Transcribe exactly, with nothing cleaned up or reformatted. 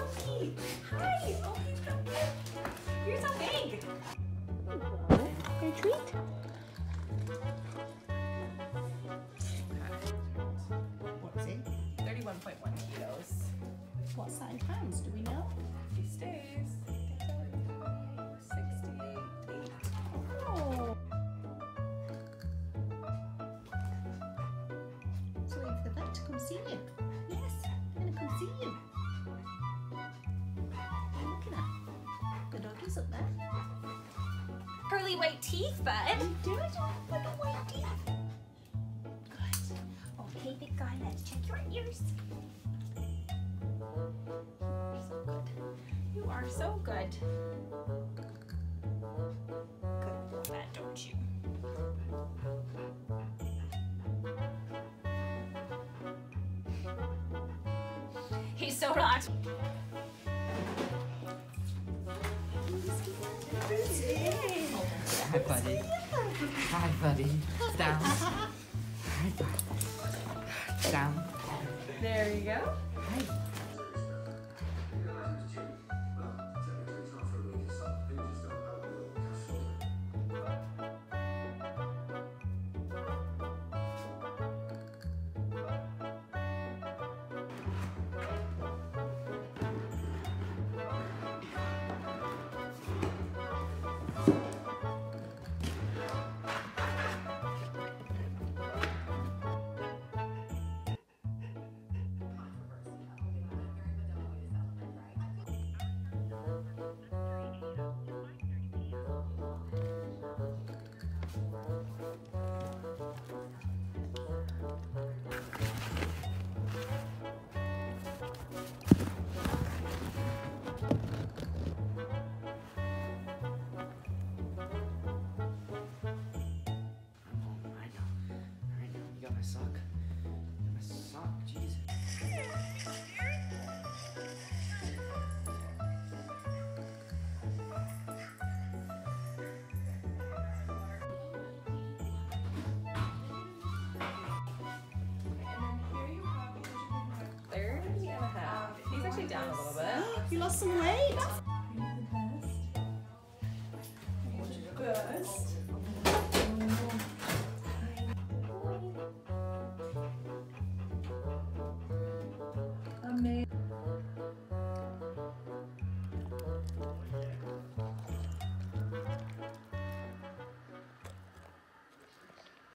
cute. Hi. Oh, he's so cute. You're so big. Your treat. What is he? thirty-one point one kilos. What size pounds do we know? He stays. sixty-eight. Oh. So wait for the vet to come see you. Yes, they're gonna come see you. What are you looking at? The doggy's up there. Pearly white teeth, bud. You do it with the white teeth. Good. Okay, big guy, let's check your ears. You're so good. You are so good. Good for that, don't you? He's so relaxed. Hi, buddy. Hi, buddy. Down. Hi, buddy. Down. There you go. Hi. My sock. My sock, Jesus. thirty and a half. He's actually down a little bit. You lost some weight. Best.